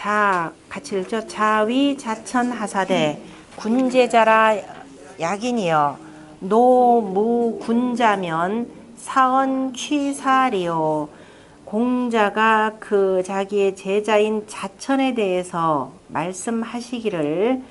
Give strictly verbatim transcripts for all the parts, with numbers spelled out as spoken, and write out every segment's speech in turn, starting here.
자, 같이 읽죠. 자위 자천하사대 군제자라 약인이여 노무군자면 사언취사리요. 공자가 그 자기의 제자인 자천에 대해서 말씀하시기를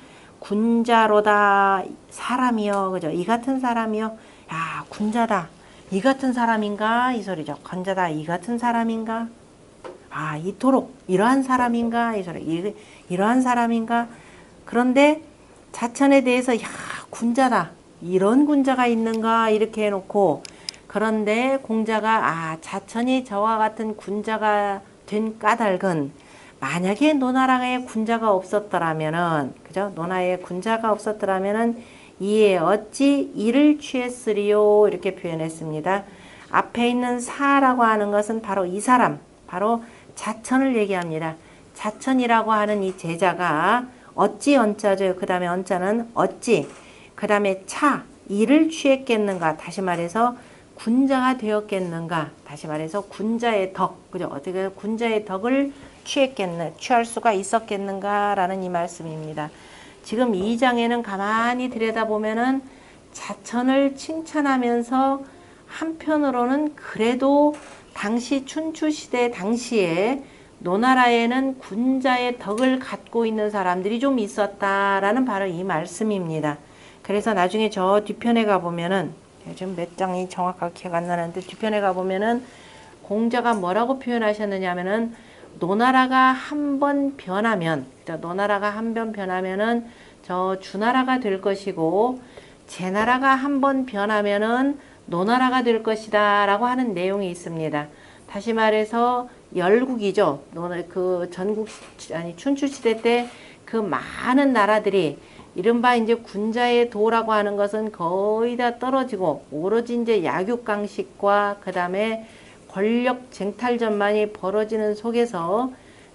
군자로다 사람이여. 그죠? 이 같은 사람이여. 야, 군자다. 이 같은 사람인가? 이 소리죠. 군자다. 이 같은 사람인가? 아, 이토록 이러한 사람인가? 이 소리. 이, 이러한 사람인가? 그런데 자천에 대해서 야, 군자다. 이런 군자가 있는가? 이렇게 해놓고 그런데 공자가 아, 자천이 저와 같은 군자가 된 까닭은 만약에 노나라에 군자가 없었더라면은 그죠? 노나라에 군자가 없었더라면은 이에 어찌 이를 취했으리요? 이렇게 표현했습니다. 앞에 있는 사라고 하는 것은 바로 이 사람, 바로 자천을 얘기합니다. 자천이라고 하는 이 제자가 어찌 언자죠. 그 다음에 언자는 어찌, 그 다음에 차, 이를 취했겠는가. 다시 말해서 군자가 되었겠는가. 다시 말해서 군자의 덕, 그죠? 어떻게 군자의 덕을 취했겠는, 취할 수가 있었겠는가 라는 이 말씀입니다. 지금 이 장에는 가만히 들여다보면은 자천을 칭찬하면서 한편으로는 그래도 당시 춘추시대 당시에 노나라에는 군자의 덕을 갖고 있는 사람들이 좀 있었다라는 바로 이 말씀입니다. 그래서 나중에 저 뒤편에 가보면은 지금 몇 장이 정확하게 기억 안 나는데 뒤편에 가보면은 공자가 뭐라고 표현하셨느냐 하면은 노나라가 한 번 변하면 노나라가 한 번 변하면은 저 주나라가 될 것이고 제나라가 한 번 변하면은 노나라가 될 것이다 라고 하는 내용이 있습니다. 다시 말해서 열국이죠. 그 전국 아니 춘추시대 때 그 많은 나라들이 이른바 이제 군자의 도라고 하는 것은 거의 다 떨어지고 오로지 이제 약육강식과 그 다음에 권력 쟁탈전만이 벌어지는 속에서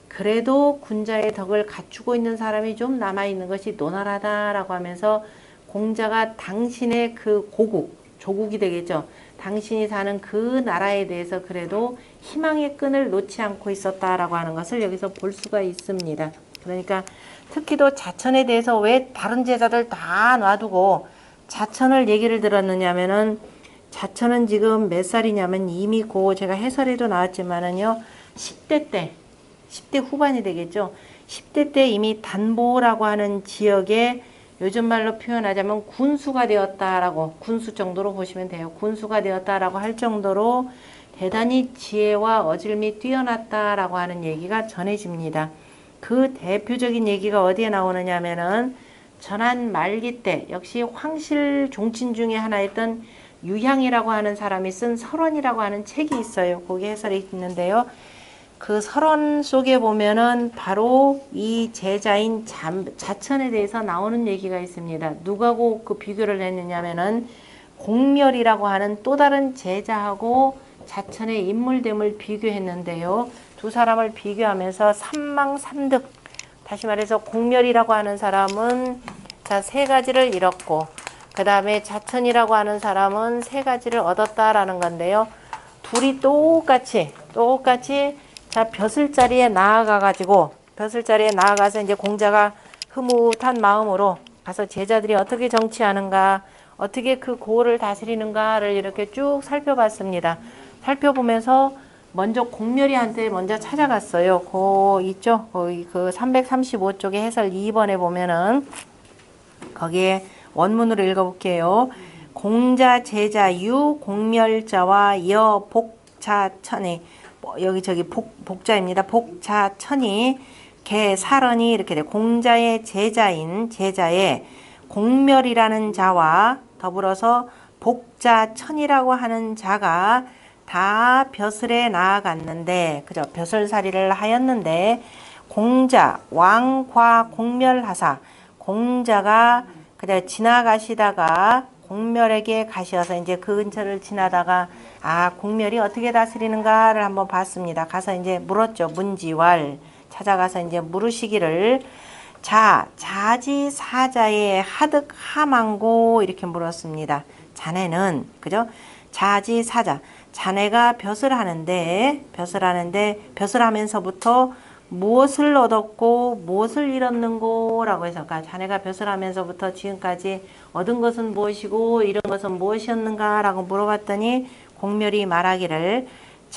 그래도 군자의 덕을 갖추고 있는 사람이 좀 남아있는 것이 노나라다라고 하면서 공자가 당신의 그 고국, 조국이 되겠죠. 당신이 사는 그 나라에 대해서 그래도 희망의 끈을 놓지 않고 있었다라고 하는 것을 여기서 볼 수가 있습니다. 그러니까 특히도 자천에 대해서 왜 다른 제자들 다 놔두고 자천을 얘기를 들었느냐 하면은 자천은 지금 몇 살이냐면 이미 고 제가 해설에도 나왔지만은요 십 대 때 십 대 후반이 되겠죠. 십 대 때 이미 단보라고 하는 지역에 요즘 말로 표현하자면 군수가 되었다라고 군수 정도로 보시면 돼요. 군수가 되었다라고 할 정도로 대단히 지혜와 어질미 뛰어났다라고 하는 얘기가 전해집니다. 그 대표적인 얘기가 어디에 나오느냐 하면은 전한 말기 때 역시 황실 종친 중에 하나였던 유향이라고 하는 사람이 쓴 설원이라고 하는 책이 있어요. 거기 해설이 있는데요. 그 설원 속에 보면은 바로 이 제자인 자, 자천에 대해서 나오는 얘기가 있습니다. 누가고 그 비교를 했느냐면은 공멸이라고 하는 또 다른 제자하고 자천의 인물됨을 비교했는데요. 두 사람을 비교하면서 삼망삼득, 다시 말해서 공멸이라고 하는 사람은 자, 세 가지를 잃었고 그 다음에 자천이라고 하는 사람은 세 가지를 얻었다라는 건데요. 둘이 똑같이 똑같이 자, 벼슬자리에 나아가 가지고 벼슬자리에 나아가서 이제 공자가 흐뭇한 마음으로 가서 제자들이 어떻게 정치하는가, 어떻게 그 고를 다스리는가를 이렇게 쭉 살펴봤습니다. 살펴보면서 먼저 공멸이한테 먼저 찾아갔어요. 그 있죠? 거기 그 삼백삼십오 쪽에 해설 이 번에 보면은 거기에 원문으로 읽어볼게요. 공자 제자 유 공멸자와 여 복자천이 여기 저기 복, 복자입니다. 복자천이 개 사런이 이렇게 돼. 공자의 제자인 제자의 공멸이라는 자와 더불어서 복자천이라고 하는 자가 다 벼슬에 나아갔는데 그죠? 벼슬살이를 하였는데 공자 왕과 공멸하사 공자가 그냥 지나가시다가 공멸에게 가셔서 이제 그 근처를 지나다가 아 공멸이 어떻게 다스리는가를 한번 봤습니다. 가서 이제 물었죠. 문지왈 찾아가서 이제 물으시기를 자 자지 사자의 하득 하망고 이렇게 물었습니다. 자네는 그죠? 자지 사자 자네가 벼슬 하는데 벼슬 하는데 벼슬 하면서부터 무엇을 얻었고 무엇을 잃었는고 라고 해서, 그러니까 자네가 벼슬하면서부터 지금까지 얻은 것은 무엇이고 잃은 것은 무엇이었는가 라고 물어봤더니 공멸이 말하기를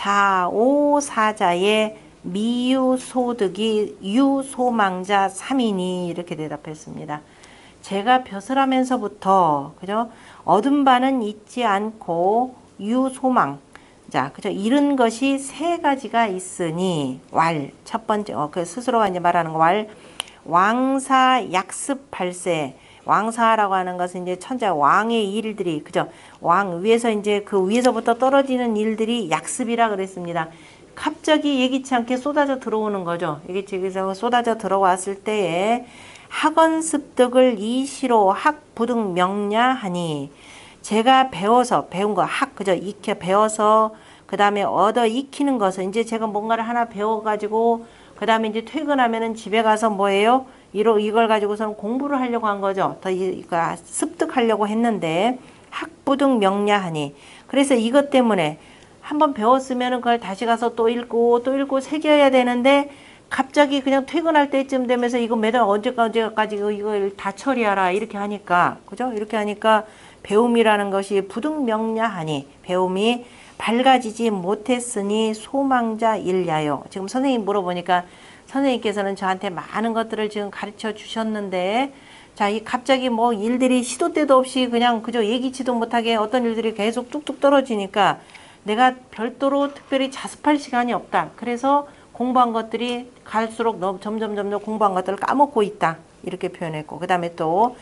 자오사자의 미유소득이 유소망자 삼이니 이렇게 대답했습니다. 제가 벼슬하면서부터 그죠? 얻은 바는 잊지 않고 유소망, 자, 그죠? 잃은 것이 세 가지가 있으니 왈, 첫 번째, 어, 그 스스로가 이제 말하는 거 왈, 왕사 약습 발세. 왕사라고 하는 것은 이제 천재 왕의 일들이, 그죠? 왕 위에서 이제 그 위에서부터 떨어지는 일들이 약습이라 그랬습니다. 갑자기 예기치 않게 쏟아져 들어오는 거죠. 예기치 않게 쏟아져 들어왔을 때에 학원 습득을 이시로 학부득 명냐하니, 제가 배워서 배운 거 학, 그죠? 익혀 배워서 그 다음에 얻어 익히는 것은 이제 제가 뭔가를 하나 배워가지고 그 다음에 이제 퇴근하면은 집에 가서 뭐예요? 이로 이걸 가지고서는 공부를 하려고 한 거죠. 더 이거 습득하려고 했는데 학부득 명냐하니, 그래서 이것 때문에 한번 배웠으면은 그걸 다시 가서 또 읽고 또 읽고 새겨야 되는데 갑자기 그냥 퇴근할 때쯤 되면서 이거 매달 언제까지 언제까지 이걸 다 처리하라 이렇게 하니까, 그죠? 이렇게 하니까 배움이라는 것이 부득명냐하니, 배움이 밝아지지 못했으니 소망자 일야요. 지금 선생님 물어보니까 선생님께서는 저한테 많은 것들을 지금 가르쳐 주셨는데, 자, 이 갑자기 뭐 일들이 시도 때도 없이 그냥 그저 예기치도 못하게 어떤 일들이 계속 뚝뚝 떨어지니까 내가 별도로 특별히 자습할 시간이 없다. 그래서 공부한 것들이 갈수록 너무 점점 점점 공부한 것들을 까먹고 있다. 이렇게 표현했고, 그 다음에 또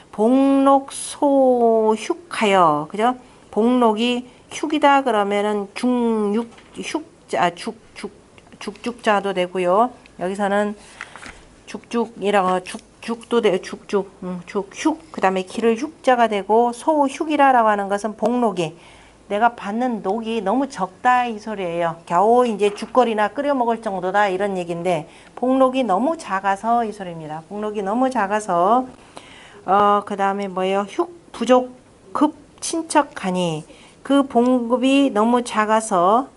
복록소흉하여, 그죠? 복록이 흉이다 그러면은 중육 흉자 죽죽 죽죽자도 되고요. 여기서는 죽죽이라고 죽죽도 돼 죽죽 음, 죽흉, 그 다음에 기를 흉자가 되고 소흉이라라고 하는 것은 복록이 내가 받는 녹이 너무 적다 이 소리예요. 겨우 이제 죽거리나 끓여 먹을 정도다 이런 얘기인데 복록이 너무 작아서 이 소리입니다. 복록이 너무 작아서 어, 그 다음에 뭐예요? 흉 부족 급 친척하니, 그 봉급이 너무 작아서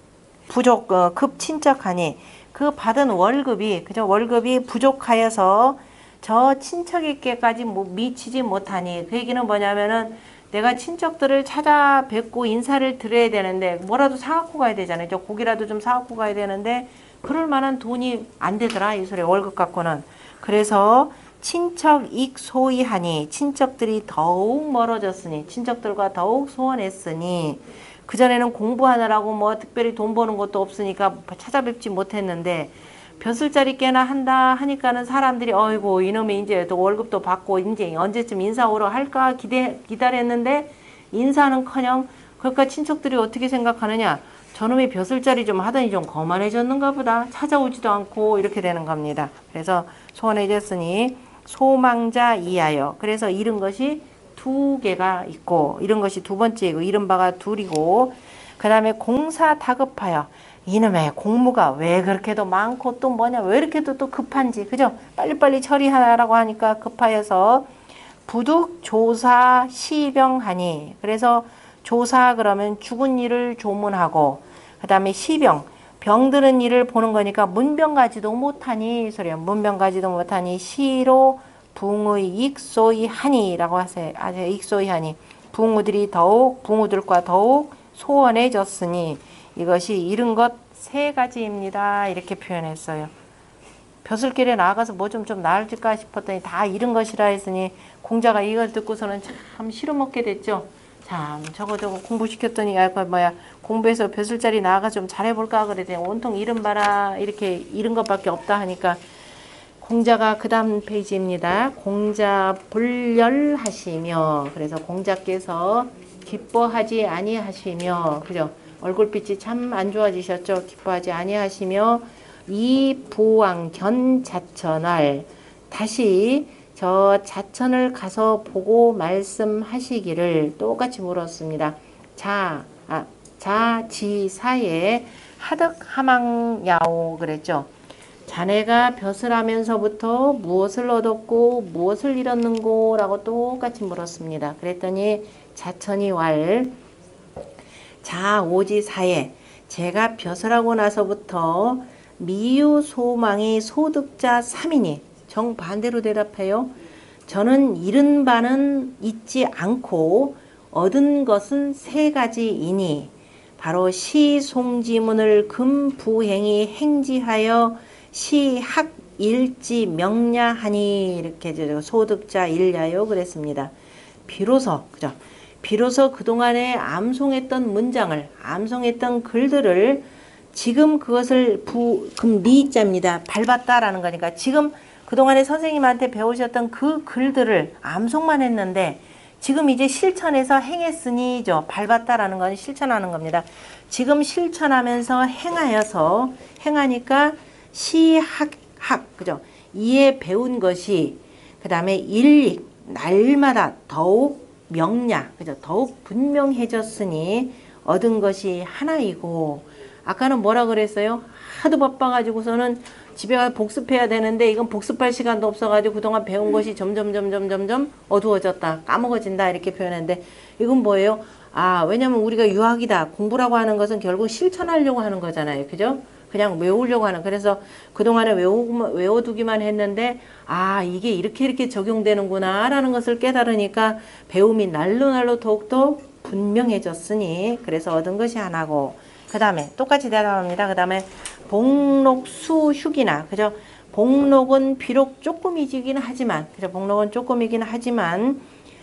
부족 어, 급 친척하니, 그 받은 월급이 그저 월급이 부족하여서 저 친척에게까지 뭐 미치지 못하니, 그 얘기는 뭐냐면은 내가 친척들을 찾아뵙고 인사를 드려야 되는데 뭐라도 사갖고 가야 되잖아요. 저 고기라도 좀 사갖고 가야 되는데 그럴 만한 돈이 안 되더라 이 소리, 월급 갖고는. 그래서 친척 익소이하니, 친척들이 더욱 멀어졌으니, 친척들과 더욱 소원했으니, 그전에는 공부하느라고 뭐 특별히 돈 버는 것도 없으니까 찾아뵙지 못했는데 벼슬자리 꽤나 한다 하니까는 사람들이 어이구 이놈이 이제 또 월급도 받고 이제 언제쯤 인사 오러 할까 기대, 기다렸는데 인사는커녕, 그러니까 친척들이 어떻게 생각하느냐, 저놈이 벼슬자리 좀 하더니 좀 거만해졌는가 보다, 찾아오지도 않고 이렇게 되는 겁니다. 그래서 소원해졌으니 소망자 이하여, 그래서 잃은 것이 두 개가 있고 잃은 것이 두 번째이고 잃은 바가 둘이고, 그 다음에 공사 다급하여, 이놈의 공무가 왜 그렇게도 많고 또 뭐냐 왜 이렇게도 또 급한지, 그죠? 빨리빨리 처리하라고 하니까 급하여서 부득 조사 시병하니, 그래서 조사 그러면 죽은 일을 조문하고, 그 다음에 시병 병드는 일을 보는 거니까 문병가지도 못하니 소리야. 문병가지도 못하니 시로 붕의 익소이하니 라고 하세요. 아주 익소이하니, 붕우들이 더욱 붕우들과 더욱 소원해졌으니 이것이 잃은 것 세 가지입니다. 이렇게 표현했어요. 벼슬길에 나가서 뭐 좀 좀 나을까 싶었더니 다 잃은 것이라 했으니 공자가 이걸 듣고서는 참 싫어먹게 됐죠. 참 저거 저거 공부시켰더니 아 뭐야 공부해서 벼슬자리 나가 좀 잘해볼까 그랬더니 온통 잃은 바라 이렇게 잃은 것밖에 없다 하니까, 공자가 그 다음 페이지입니다. 공자 불열하시며, 그래서 공자께서 기뻐하지 아니하시며, 그죠? 얼굴빛이 참 안 좋아지셨죠. 기뻐하지 아니하시며 이 부왕 견 자천할, 다시 저 자천을 가서 보고 말씀하시기를 똑같이 물었습니다. 자, 아, 자지사에 하득하망야오 그랬죠. 자네가 벼슬하면서부터 무엇을 얻었고 무엇을 잃었는고 라고 똑같이 물었습니다. 그랬더니 자천이 왈 자오지사에, 제가 벼슬하고 나서부터 미유소망이 소득자 삼이니 정반대로 대답해요. 저는 잃은 바는 잊지 않고 얻은 것은 세 가지이니 바로 시송지문을 금부행이 행지하여 시학 일지 명야하니 이렇게 소득자 일야요 그랬습니다. 비로소 그죠? 비로소 그동안에 암송했던 문장을 암송했던 글들을 지금 그것을 부, 금 리자입니다. 밟았다라는 거니까 지금 그동안에 선생님한테 배우셨던 그 글들을 암송만 했는데 지금 이제 실천해서 행했으니죠. 밟았다라는 건 실천하는 겁니다. 지금 실천하면서 행하여서 행하니까 시학 학 그죠? 이에 배운 것이 그 다음에 일익 날마다 더욱 명야 그죠? 더욱 분명해졌으니 얻은 것이 하나이고 아까는 뭐라 그랬어요? 하도 바빠가지고서는 집에 가서 복습해야 되는데 이건 복습할 시간도 없어가지고 그동안 배운 것이 점점 점점 점점 어두워졌다 까먹어진다 이렇게 표현했는데 이건 뭐예요? 아 왜냐면 우리가 유학이다 공부라고 하는 것은 결국 실천하려고 하는 거잖아요. 그죠? 그냥 외우려고 하는 그래서 그동안에 외우, 외워두기만 했는데 아 이게 이렇게 이렇게 적용되는구나 라는 것을 깨달으니까 배움이 날로 날로 더욱더 분명해졌으니 그래서 얻은 것이 하나고 그 다음에 똑같이 대답합니다. 그 다음에 복록수휴기나 그죠? 복록은 비록 조금이긴 하지만 그죠? 복록은 조금이긴 하지만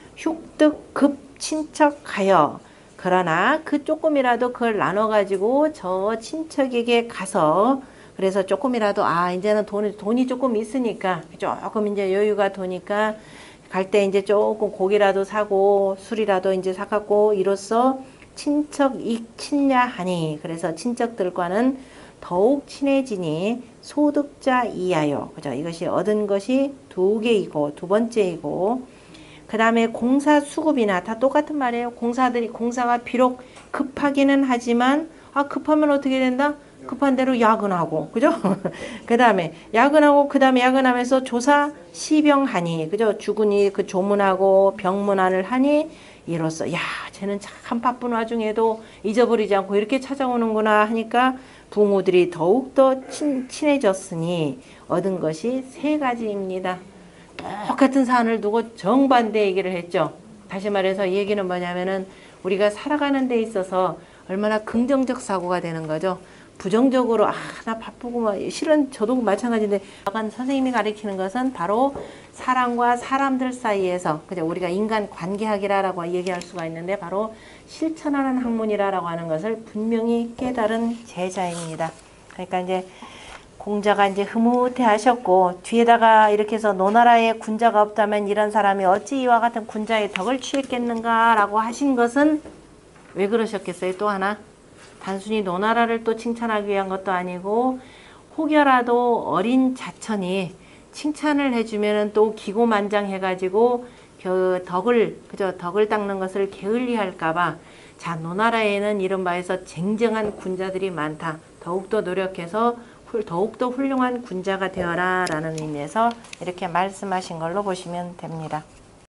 흉득급 친척하여 그러나 그 조금이라도 그걸 나눠 가지고 저 친척에게 가서 그래서 조금이라도 아 이제는 돈이 돈이 조금 있으니까 조금 이제 여유가 도니까 갈 때 이제 조금 고기라도 사고 술이라도 이제 사갖고 이로써 친척 익친야하니 그래서 친척들과는 더욱 친해지니 소득자 이하여 그죠? 이것이 얻은 것이 두 개이고 두 번째이고 그 다음에 공사 수급이나 다 똑같은 말이에요. 공사들이 공사가 비록 급하기는 하지만 아 급하면 어떻게 된다? 급한 대로 야근하고 그죠? 그 다음에 야근하고 그 다음에 야근하면서 조사 시병하니 그죠? 주군이 그 조문하고 병문안을 하니 이로써 야 쟤는 참 바쁜 와중에도 잊어버리지 않고 이렇게 찾아오는구나 하니까 부모들이 더욱더 친, 친해졌으니 얻은 것이 세 가지입니다. 똑같은 사안을 두고 정반대 얘기를 했죠. 다시 말해서 이 얘기는 뭐냐면은 우리가 살아가는 데 있어서 얼마나 긍정적 사고가 되는 거죠. 부정적으로 아 나 바쁘고 막 실은 저도 마찬가지인데 선생님이 가르치는 것은 바로 사람과 사람들 사이에서 그죠 우리가 인간 관계학이라고 얘기할 수가 있는데 바로 실천하는 학문이라고 하는 것을 분명히 깨달은 제자입니다. 그러니까 이제 공자가 이제 흐뭇해 하셨고 뒤에다가 이렇게 해서 노나라에 군자가 없다면 이런 사람이 어찌 이와 같은 군자의 덕을 취했겠는가 라고 하신 것은 왜 그러셨겠어요? 또 하나 단순히 노나라를 또 칭찬하기 위한 것도 아니고 혹여라도 어린 자천이 칭찬을 해주면은 또 기고만장해 가지고 그 덕을 그저 덕을 닦는 것을 게을리할까봐 자 노나라에는 이런 바에서 쟁쟁한 군자들이 많다. 더욱더 노력해서 더욱더 훌륭한 군자가 되어라 라는 의미에서 이렇게 말씀하신 걸로 보시면 됩니다.